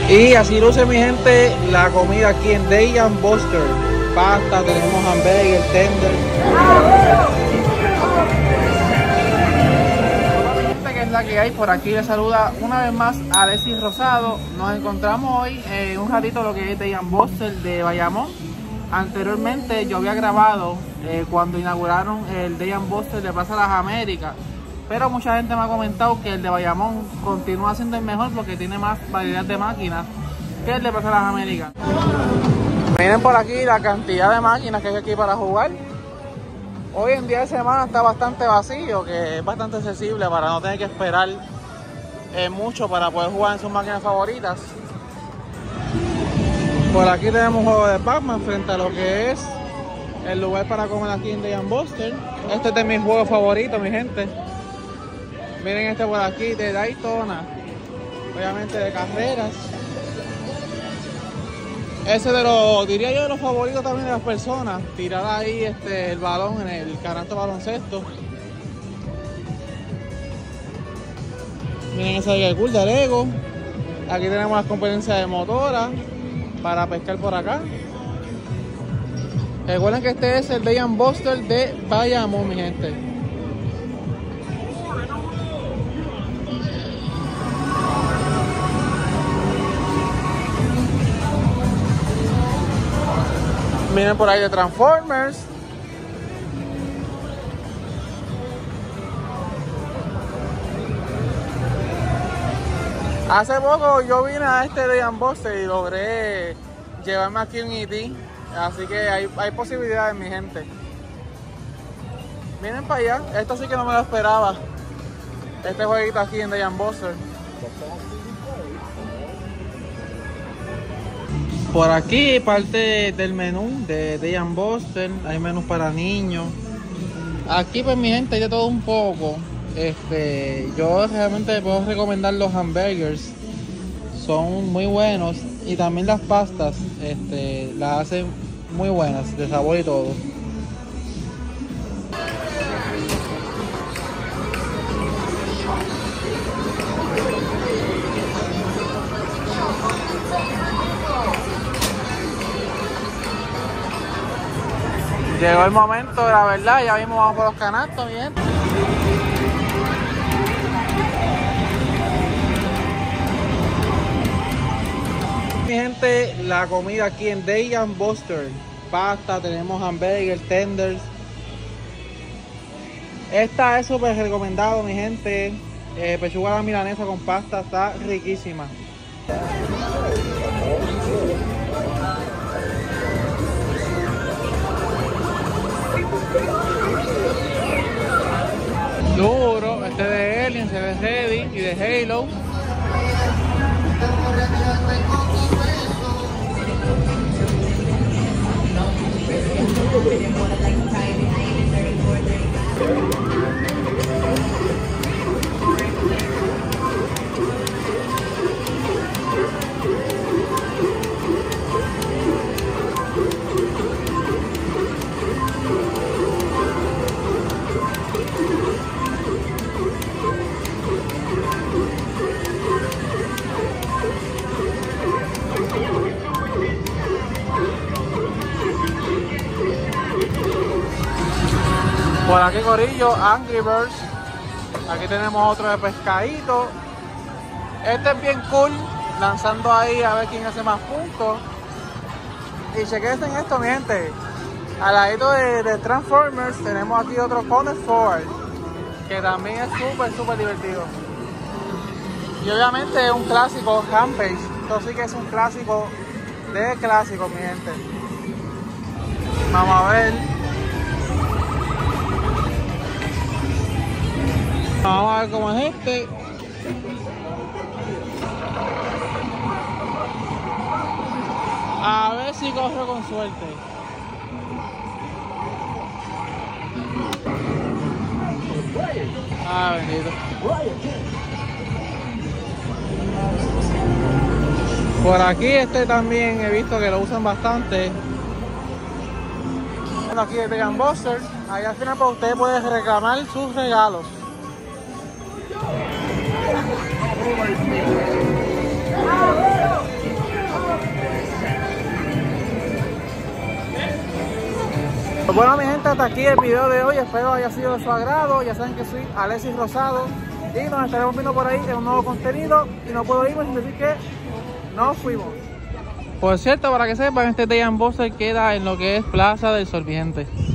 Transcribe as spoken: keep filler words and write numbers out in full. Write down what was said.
Y así luce, mi gente, la comida aquí en Dave and Buster. Pasta, tenemos hamburger, tender. Que es la que hay por aquí. Les saluda una vez más Alexis Rosado. Nos encontramos hoy en eh, un ratito lo que es Dave and Buster de Bayamón. Anteriormente yo había grabado eh, cuando inauguraron el Dave and Buster de Plaza Las Américas, pero mucha gente me ha comentado que el de Bayamón continúa siendo el mejor porque tiene más variedad de máquinas que el de Plaza Las Américas. Miren por aquí la cantidad de máquinas que hay aquí para jugar. Hoy en día de semana está bastante vacío, que es bastante accesible para no tener que esperar eh, mucho para poder jugar en sus máquinas favoritas. Por aquí tenemos un juego de Pac-Man frente a lo que es el lugar para comer aquí en Dave and Buster. Este es de mis juegos favoritos, mi gente. Miren este por aquí de Daytona, obviamente de carreras. Ese de los, diría yo, de los favoritos también de las personas. Tirar ahí este, el balón en el canasto baloncesto. Miren ese de cool de Lego. Aquí tenemos las competencias de motora para pescar por acá. Recuerden que este es el Dave and Buster de Bayamón, mi gente. Miren por ahí de Transformers. Hace poco yo vine a este Dave and Buster y logré llevarme aquí un E T, así que hay, hay posibilidades, mi gente. Miren para allá, esto sí que no me lo esperaba. Este jueguito aquí en Dave and Buster. Por aquí parte del menú de Dave and Buster, hay menús para niños. Aquí pues mi gente hay de todo un poco. Este, yo realmente puedo recomendar los hamburgers, son muy buenos, y también las pastas, este, las hacen muy buenas, de sabor y todo. Llegó el momento de la verdad, ya mismo vamos por los canastos, bien. Mi gente, la comida aquí en Dave and Buster. Pasta, tenemos hamburger, tenders. Esta es súper recomendado, mi gente. Eh, pechuga a la milanesa con pasta, está riquísima. Duro, este de Alien, se ve ready, y de Halo. Por aquí, corillo, Angry Birds. Aquí tenemos otro de pescadito. Este es bien cool, lanzando ahí a ver quién hace más puntos. Y chequense en esto, mi gente. Al ladito de, de Transformers tenemos aquí otro Connect Four, que también es súper, súper divertido. Y obviamente es un clásico, Rampage. Esto sí que es un clásico de clásicos, mi gente. Vamos a ver. Vamos a ver cómo es este. A ver si corro con suerte. Ah, bendito. Por aquí este también he visto que lo usan bastante. Bueno, aquí es Dave and Buster. Ahí al final pues usted puede reclamar sus regalos. Pues bueno, mi gente, hasta aquí el video de hoy. Espero haya sido de su agrado. Ya saben que soy Alexis Rosado y nos estaremos viendo por ahí en un nuevo contenido. Y no puedo irme sin decir que nos fuimos. Por cierto, para que sepan, este Day and Buster queda en lo que es Plaza del Sorbiente.